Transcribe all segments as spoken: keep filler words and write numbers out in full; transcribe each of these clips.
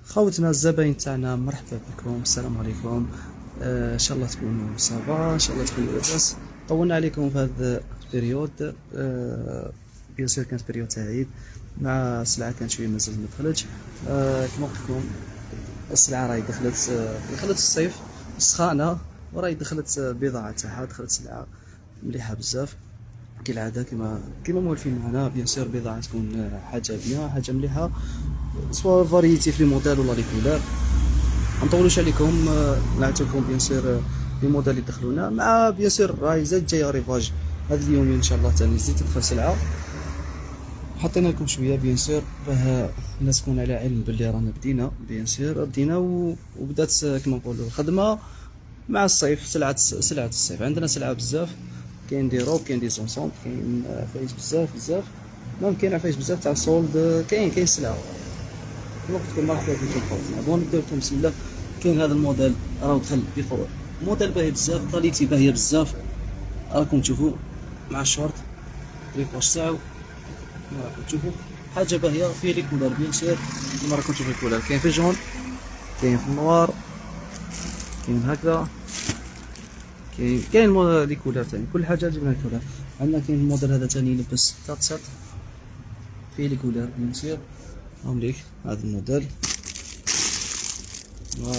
خوتنا الزباين تاعنا مرحبا بكم، السلام عليكم. آه ان شاء الله تكونوا صافا، ان شاء الله تكونوا لاباس. طولنا عليكم في هذا البريود. آه بيان سور كانت بريود تاع عيد، مع السلعه كانت شويه مازال ما دخلتش. آه كما قلت لكم السلعه راهي دخلت، آه دخلت الصيف السخانه، وراهي دخلت البضاعه تاعها، دخلت سلعه مليحه بزاف كالعاده. كما كما مولفين معنا بيان سور البضاعه تكون حاجه بيان، حاجه مليحه، سوا فاريتي في موديل ولا لي كولور. ما نطولوش عليكم، نعطيكم بيان سور لي موديل اللي دخلونا، مع بيان سور راهي زاد جايه ريفاج هاد اليومين ان شاء الله تاني زيد تدخل سلعه. حطينا لكم شويه بيان سور باه الناس تكون على علم باللي رانا بدينا بيان سور بدينا و... وبدات كما نقولوا الخدمه مع الصيف. سلعه سلعه الصيف عندنا سلعه بزاف، كاين دي روب، كاين دي سونسون، كاين عفايس بزاف بزاف، المهم كاين عفايس بزاف تاع السولد، كاين كاين سلعه. كما قلت لكم مرحبا بكم خوتنا. بون نبداو لكم بسم الله. كاين هذا الموديل راه دخل بقوه، موديل باهي بزاف، كاليتي باهيه بزاف، راكم تشوفوا مع الشورت ريبوش تاعو، راكم تشوفوا حاجه باهيه. فيه لي كولور بيان سور، كما راكم تشوفوا الكولور كاين في جون، كاين في النوار، كاين هكذا، كاين كاين لي كولور تاني، كل حاجه جبنا الكولور. عندنا كاين الموديل هذا تاني يلبس تاتسات، فيه لي كولور بيان سور. هاهم ليك هذا الموديل. فوالا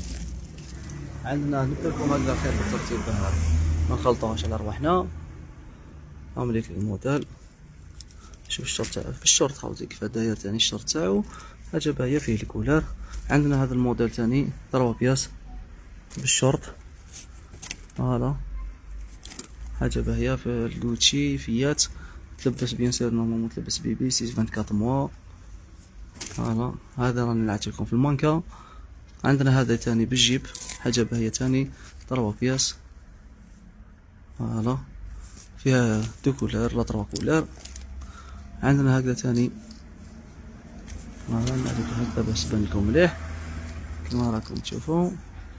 عندنا نبدا لكم هكذا خير بالترتيب باه ما نخلطوهاش على رواحنا. هاهم ليك الموديل، شوف الشورت تاعو في الشورت خاوتي كيف داير تاني الشورت تاعو، حاجه باهيه فيه لي كولور. عندنا هذا الموديل تاني ضربه بياس بالشورت، فوالا حاجه باهيه في الجوتشي فيات، تلبس بيان سور نورمالمون تلبس بيبي سيس أربعة وعشرين موا. فوالا هذا راني نلعب لكم في المانكا. عندنا هذا تاني بالجيب، حاجه باهيه تاني ضربه بياس، فوالا فيها دو كولور لا تروا كولور. عندنا هكذا تاني، فوالا نعطيكم هكذا باش تبان لكم مليح كما راكم تشوفوا.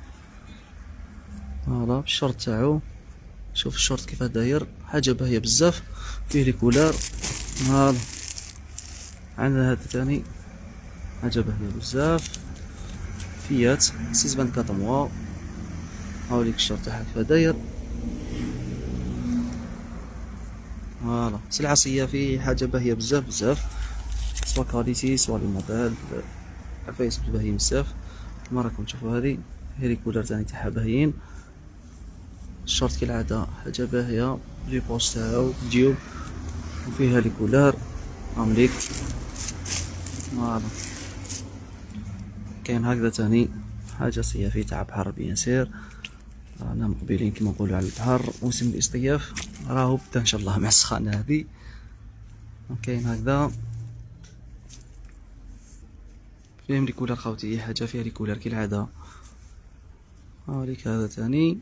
فوالا بالشورت تاعو، شوف الشورت كيف داير، حاجه باهيه بزاف فيه لي كولور. فوالا عندنا هذا تاني حاجه باهيه بزاف فيات سيس أربعة وعشرين موا. هاوليك الشورت تاعها كيف داير. فوالا سلعه صيافي، حاجه باهيه بزاف بزاف، سوا كاليتي سوا لي موديل، عفايس باهيين بزاف كما راكم تشوفوا. هذه هي لي كولور تاني تاعها باهيين. الشورت كالعاده حاجه باهيه، لي بوش تاعو الجيوب وفيها لي كولور. هاهم ليك. فوالا كاين هكذا تاني حاجه صيافي تاع بحر بيان سير، رانا مقبلين كما نقولوا على البحر، موسم الاصطياف راهو بدا ان شاء الله مع السخانه هذه. كاين هكذا فيهم لي كولور خاوتي، حاجه فيها لي كولور كالعاده. هاوليك هذا تاني.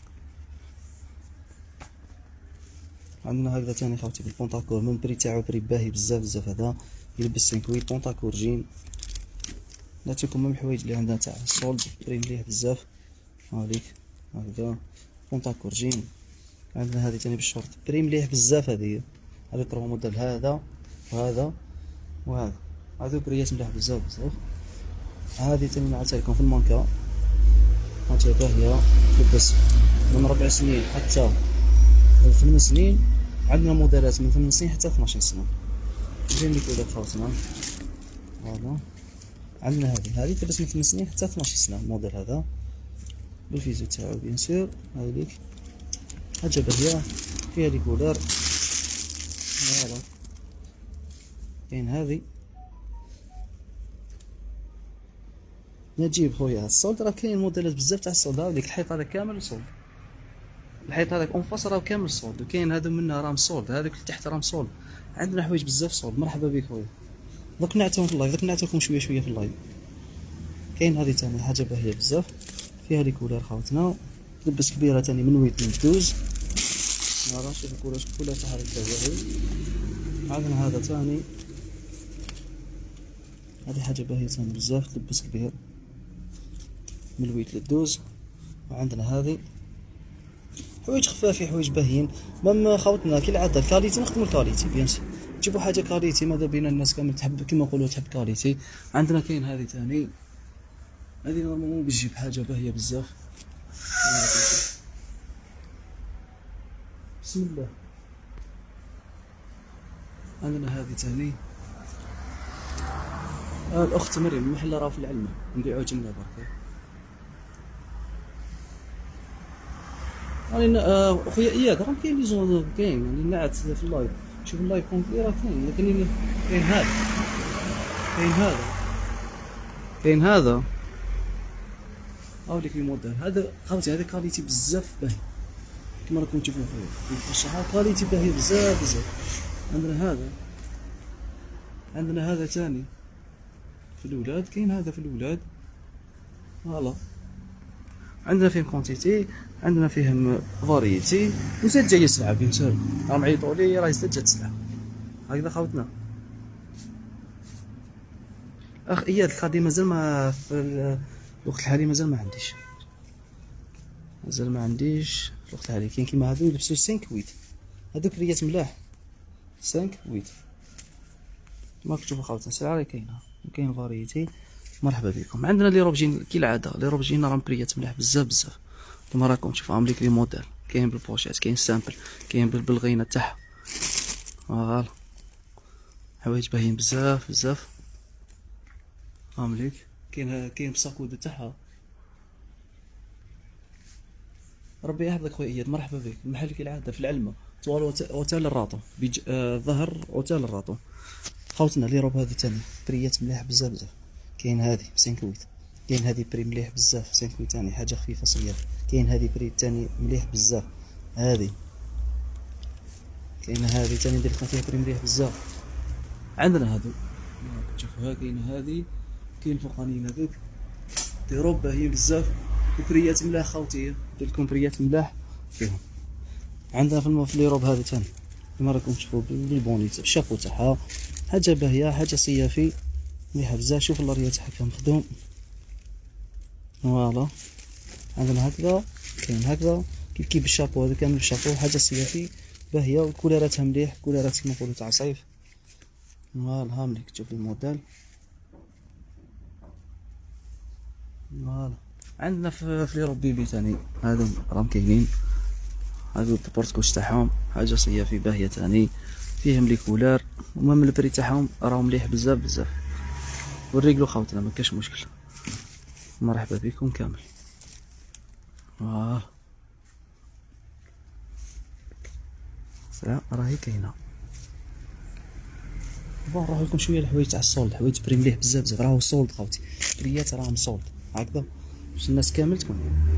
عندنا هكذا تاني خاوتي بالبونطاكور، من بري تاعو بري باهي بزاف بزاف، هذا يلبس سانكويت بونطاكور جين. نعطيكم من الحوايج اللي عندنا تاع السولد بري مليح بزاف. هاوليك هكذا بونطاكور جين. عندنا هذه تاني بالشورت بري مليح بزاف، هذه هذه تروا موديل هذا وهذا وهذا، هذو بريات مليح بزاف بزاف. هذه تاني نعطيها لكم في المانكا، حاجه باهيه تلبس من ربع سنين حتى ثمان سنين. عندنا موديلات من ثمان سنين حتى اثناش سنه، زين لي كولور خاوتنا. فوالا عندنا هذه هذه تلبس من ثمان سنين حتى اثناش سنه، الموديل هذا بالفيزو تاعو بيان سور. هاذيك حاجه باهيه فيها لي كولور. فوالا كاين هذه نجيب خويا السولد، راه كاين موديلات بزاف تاع السولد. هاذيك الحيط هذا كامل سولد، الحيط هذاك اون فاس راه كامل سولد، وكاين هذو منها راهم سولد، هذوك اللي تحت راهم سولد. عندنا حوايج بزاف سولد. مرحبا بك خويا، دوك نعطيهم في اللايف، دوك نعطيكم شويه شويه في اللايف. كاين هذه تاني حاجه باهيه بزاف فيها لي كولور خاوتنا، تلبس كبيره تاني من ويت للدوز. فوالا شوف الكولور الكولور تاعها باهي. عندنا هذا تاني، هذه حاجه باهيه تاني بزاف، تلبس كبير من الويت للدوز. وعندنا هذه حوايج خفافي، حوايج باهيين. مام خاوتنا كالعاده الكاليتي نخدمو الكاليتي بيان سور، تجيبو حاجه كاليتي، ماذا بينا الناس كامل تحب كيما نقولوا تحب كاليتي. عندنا كاين هذه تاني هذه نورمالمون بتجيب حاجه باهيه بزاف. بسم الله. عندنا هذه تاني آه الاخت مريم، المحل راه في العلمه، نبيعوه جمله برك. راني آه اخويا اياد راه كاين لي زون كاين يعني نعت في اللايف، شوف اللايف كومبلي راه كاين، لكن كاين هذا كاين هذا كاين هذا هاوليك الموديل هذا خاوتي، هذا كاليتي بزاف باهي كيما راكم تشوفوا في الشحال، كاليتي باهي بزاف بزاف. عندنا هذا عندنا هذا تاني في الولاد، كاين هذا في الولاد فوالا. عندنا فيهم كونتيتي، عندنا فيهم فاريتي، وزاد جايه سلعه بين سهل، راهم عيطوا لي راه زاد جات سلعه هكذا خاوتنا. اخ اياد الكادي مازال ما في الوقت الحالي، مازال ما عنديش مازال ما عنديش في الوقت الحالي. كاين كيما هادو يلبسو سانك ويت، هادوك ريات ملاح سانك ويت كيما راكم تشوفوا خاوتنا. السلعه راهي كاينه وكاين فاريتي. مرحبا بكم. عندنا لي روبجين كالعاده، لي روبجين راهم بريات ملاح بزاف بزاف كيما راكم تشوفوا. عامليك لي موديل، كاين بالبوشيت، كاين سامبل، كاين بالغينه تاعها فوالا. حوايج باهيين بزاف بزاف عامليك. كاين كاين بساكود تاعها. ربي يحفظك خويا اياد، مرحبا بك. المحل كالعاده في العلمه، طوال اوتيل الراطو بيج... آه ظهر اوتيل الراطو خوتنا. لي روب هذه تاني بريات مليح بزاف بزاف. كاين هذه بسانكويت، كاين هذه بري مليح بزاف سانكويت تاني حاجه خفيفه صغيره. كاين هذه بري تاني مليح بزاف. هذه كاين هذه تاني ندير لكم فيها بري مليح بزاف. عندنا هذو تشوفوها، كاين هذه، كاين الفوقانيين هذوك دي روب باهيين بزاف وبريات ملاح خوتي، ندير لكم بريات ملاح فيهم. عندنا في في لي روب هذه تاني كيما راكم تشوفوا بالبونيت بالشابو تاعها، حاجه باهيه، حاجه صيافي مليحه بزاف. شوف اللاريه تاعها كيف مخدوم فوالا. عندنا هكذا، كاين هكذا كيف كيف بالشابو، هذا كامل بالشابو، حاجه صيافي باهيه وكولاراتها مليح، كولارات كيما نقولوا تاع صيف فوالا. هامليك تشوف الموديل فوالا. عندنا في في لي روب بيبي تاني هادو راهم كاينين، هادو البورتكوش تاعهم حاجه صيافي باهيه تاني، فيهم لي كولار ومام البري تاعهم راهم مليح بزاف بزاف. وريقلو خاوتنا ما كاش مشكل. مرحبا بكم كامل فوالا. سلام راهي كاينه. بون نروحو لكم شويه الحوايج تاع السولد، حوايج بري مليح بزاف بزاف. راهو سولد خاوتي، بريات راهم سولد هكذا باش الناس كامل تكون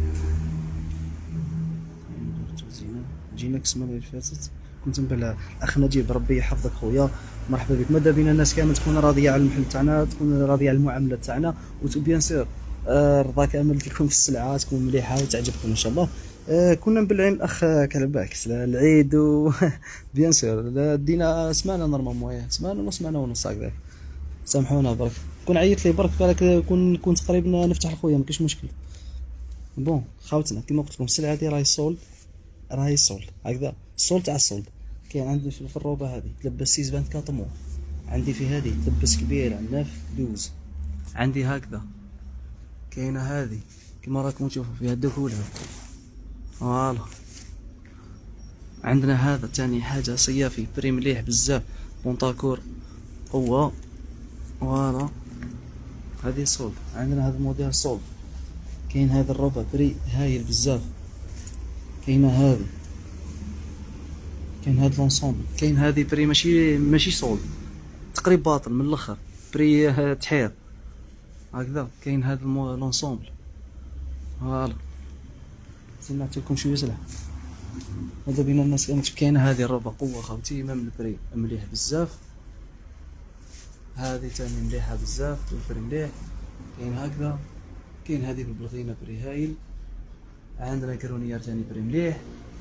زينه. جيناك السمانه اللي فاتت كنت نبال الاخ نجيب ربي يحفظك خويا، مرحبا بك. ماذا بينا الناس كامل تكون راضيه على المحل تاعنا، تكون راضيه على المعامله تاعنا، وبيان سور آه رضا كامل تكون في السلعه تكون مليحه وتعجبكم ان شاء الله. آه كنا مبلعين الاخ كلباكس العيد و بيان سور دينا سمانه نورمالمون، سمانه ونص سمانه ونص هكذاك، سامحونا برك. كون عيط لي برك بالك كون كنت قريب نفتح لخويا ما كاينش مشكل. بون خاوتنا كيما قلت لكم السلعه هذه راهي سولد، راهي سولد هكذا، السولد تاع السولد. كاين عندي في الروبه هذه تلبس سيز أربعة وعشرين مو، عندي في هذه تلبس كبيره ناف دوز، عندي هكذا. كاينه هذه كيما راكم تشوفوا فيها الدخول فوالا. عندنا هذا تاني حاجه صيافي بري مليح بزاف، بونطاكور قوه فوالا. هذه سولد. عندنا هذا الموديل سولد. كاين هذا الروبه بري هايل بزاف. كاينه هذه، كاين هاد لونسومبل. كاين هذه بري ماشي ماشي سولد، تقريب باطل من الاخر، بري تحير هكذا. كاين هذا لونسومبل فوالا. سمعت لكم شويه سلعه هذا بين الناس كانت. كاينه هذه الروبه قوه خاوتي، مام البري مليح بزاف. هذه تاني مليحه بزاف والبري مليح. كاين هكذا. كاين هذه بالبلغينه بري هايل. عندنا كرونيير تاني بري مليح.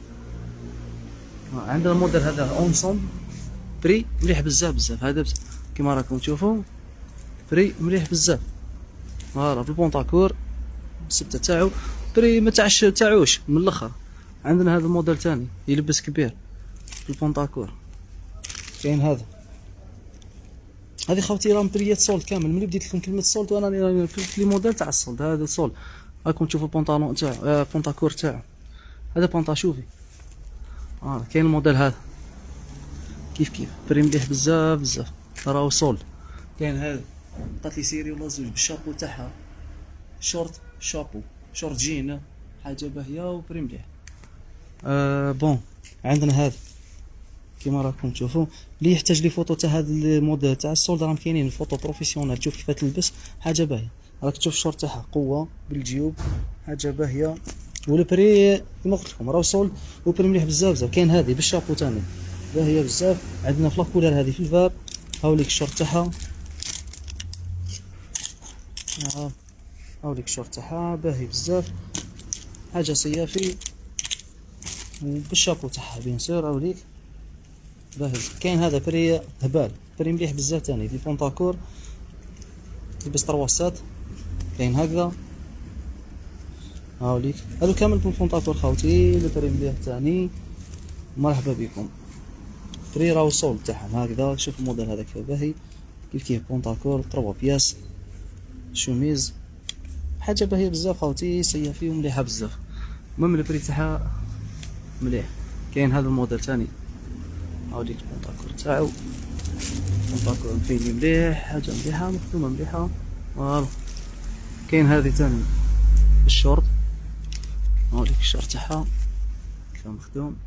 عندنا الموديل هذا اونسومبل بري مليح بزاف بزاف. هذا كيما راكم تشوفوا بري مليح بزاف فوالا. بالبونطاكور السبته تاعو بري ما تاعش تاعوش من الاخر. عندنا هذا الموديل تاني يلبس كبير بالبونطاكور. كاين هذا هذه خوتي راه مبريات سولد كامل. ملي بديت لكم كلمه سولد وانا راني في لي موديل تاع السولد. هذا سولد راكم تشوفوا البونطالون تاعو، آه بونطاكور تاعو، هذا بونطا. شوفي اه كاين الموديل هذا كيف كيف بري مليح بزاف بزاف، راهو سولد. كاين هذا عطات لي سيري ولا زوج بالشابو تاعها، شورت شابو شورت جين، حاجه باهيه وبري مليح. آه بون عندنا هذا كيما راكم تشوفوا، اللي يحتاج لي فوتو تاع هذا الموديل تاع السولد راهم كاينين الفوتو بروفيسيونيل، تشوف كيف تلبس حاجه باهيه. راك تشوف الشورت تاعها قوه بالجيوب، حاجه باهيه. والبري كيما قلت لكم راهو سولد وبري مليح بزاف بزاف. كاين هذه بالشابو تاني باهيه بزاف. عندنا في لاكولار هذه في الفاب، هاوليك الشورت تاعها، هاوليك الشورت تاعها باهي بزاف، حاجه صيافي وبالشابو تاعها بيان سور. هاوليك باهي. كاين هذا بري هبال، بري مليح بزاف تاني دي بونطاكور، تلبس طرواسات. كاين هكذا هاوليك، هادو كامل بالبونطاكور خاوتي. البري مليح تاني، مرحبا بكم. بري راهو الصول تاعهم هكذا. شوف الموديل هذا كيف باهي، كيف كيف بونطاكور تروا بياس، شوميز، حاجه باهيه بزاف خاوتي، صيافي ومليحه بزاف. المهم البري تاعها مليح. كاين هذا الموديل تاني، هاوليك البونطاكور تاعو، بونطاكور مفيني مليح، حاجه مليحه مخدومه مليحه. فوالا كاين هذه تاني بالشورت، هاوليك الشورت تاعها كيف مخدوم،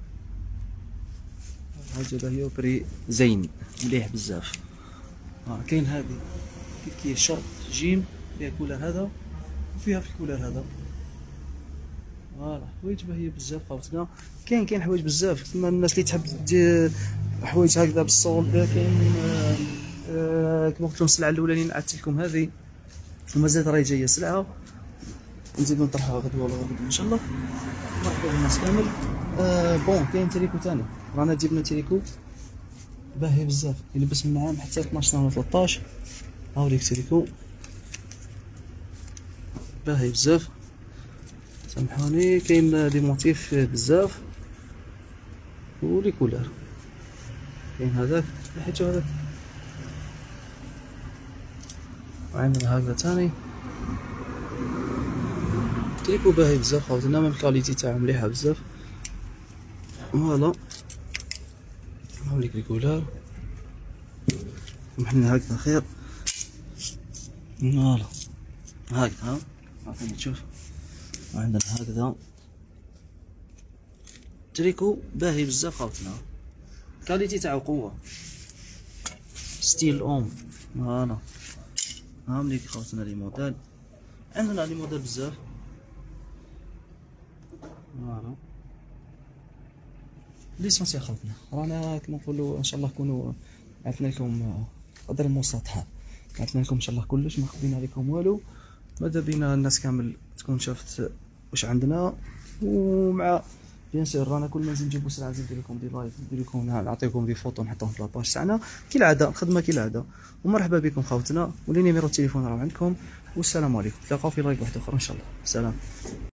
حاجه باهيه وبري زين مليح بزاف. ها كاين هذه كيف كيف شورت جيم فيها كولر هذا وفيها في الكولر هذا. فوالا حوايج باهيه بزاف خاوتنا. كاين كاين حوايج بزاف كيما الناس اللي تحب تدير حوايج هكذا بالصول. كاين آه آه كيما قلت لكم السلعه الاولانيين عدت لكم هذه، ومازال راهي جايه سلعه نزيدو نطرحوها غدوه ولا غدوه ان شاء الله. مرحبا بالناس كامل. آه بون كاين تريكو تاني، رانا جبنا تريكو باهي بزاف، يلبس من عام حتى اثناش ولا ثلاطاش. هاوليك تريكو باهي بزاف، سامحوني. كاين لي موتيف بزاف ولي كولار. كاين هذاك حيتو هذاك، وعندنا هكذا تاني تريكو باهي بزاف خاوتنا، من الكاليتي تاعو مليحه بزاف. فوالا هاوليك لي كولار، سامحني هكذا خير. فوالا هكذا عطيني تشوف، وعندنا هكذا تريكو باهي بزاف خاوتنا، الكاليتي تاعو قوه، ستيل اوم. فوالا هاوليك خاوتنا لي موديل، عندنا لي موديل بزاف. فوالا ليسونسيال خاوتنا، رانا كيما نقولوا ان شاء الله نكونوا عطنا لكم قدر المستطاع، عطنا لكم ان شاء الله كلش، ما خبينا عليكم والو. ماذا بينا الناس كامل تكون شافت واش عندنا. ومع بيان سور رانا كل ما نزيد نجيبو سلعه نزيد ندير لكم دي لايف، ندير لكم نعطيكم دي فوتو نحطوهم في لاباج تاعنا كالعاده، الخدمه كالعاده. ومرحبا بكم خاوتنا، ولي نيميرو التليفون راه عندكم. والسلام عليكم، نتلاقاو في لايف واحد اخر ان شاء الله. سلام.